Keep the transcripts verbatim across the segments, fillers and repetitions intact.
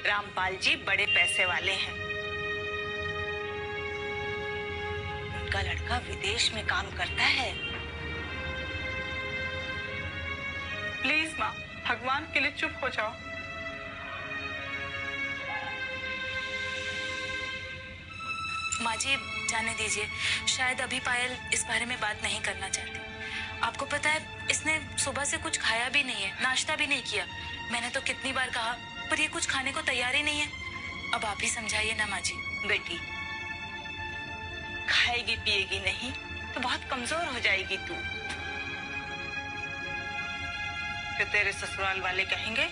रामपाल जी बड़े पैसे वाले हैं। उनका लड़का विदेश में काम करता है। प्लीज माँ, भगवान के लिए चुप हो जाओ। माँ जी जाने दीजिए, शायद अभी पायल इस बारे में बात नहीं करना चाहती। आपको पता है इसने सुबह से कुछ खाया भी नहीं है, नाश्ता भी नहीं किया। मैंने तो कितनी बार कहा पर ये कुछ खाने को तैयार ही नहीं है। अब आप ही समझाइए ना माँ जी। बेटी, खाएगी पिएगी नहीं तो बहुत कमजोर हो जाएगी तू। फिर तेरे ससुराल वाले कहेंगे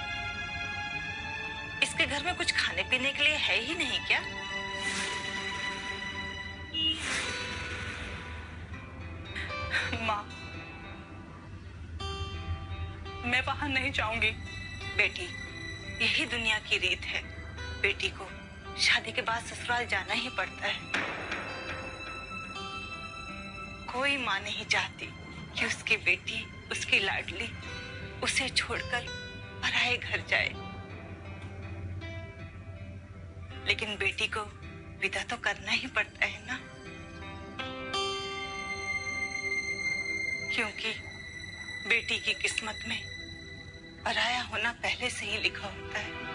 इसके घर में कुछ खाने पीने के लिए है ही नहीं क्या? माँ, मैं वहां नहीं जाऊंगी। बेटी, यही दुनिया की रीत है। बेटी को शादी के बाद ससुराल जाना ही पड़ता है। कोई माँ नहीं चाहती कि उसकी बेटी, उसकी लाडली उसे छोड़कर पराए घर जाए, लेकिन बेटी को विदा तो करना ही पड़ता है ना, क्योंकि बेटी की किस्मत में पराया होना पहले से ही लिखा होता है।